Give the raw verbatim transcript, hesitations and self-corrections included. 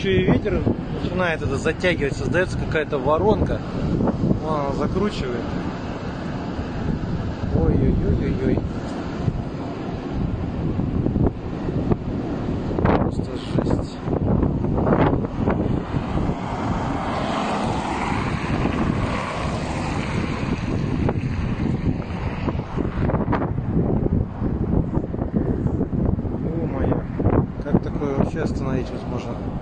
еще и ветер начинает это затягивать, создается какая-то воронка. Вон она закручивает. Ой-ой-ой-ой-ой. Просто жесть. Ё-моё. Как такое вообще остановить возможно?